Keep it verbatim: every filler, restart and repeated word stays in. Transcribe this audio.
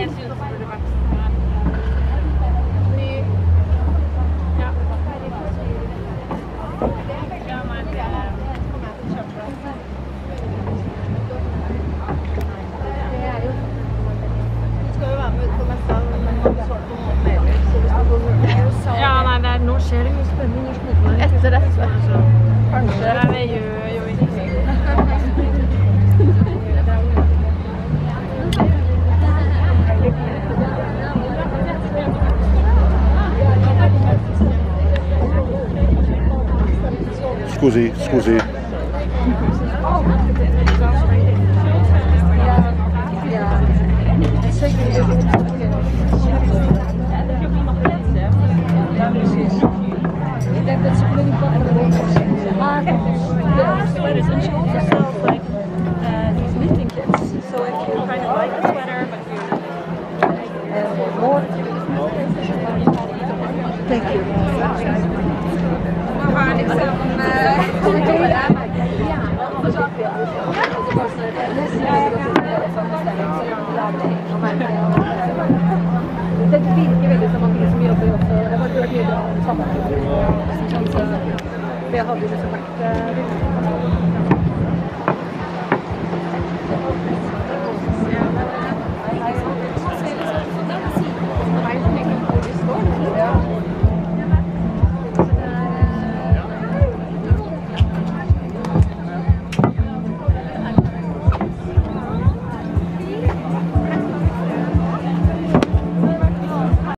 synes det burde vært ny. Ja. Ja, nei, det er kjempe. Ja, nei, det er, nå skjer det mye spennende norsk mote. Etter dette. Kanskje. Nei, det gjør jo ingenting. Scusi, scusi. Thank you. Det virker veldig som mange som jobber også. Jeg har hørt mye bra om samarbeid. Det hadde jo liksom vært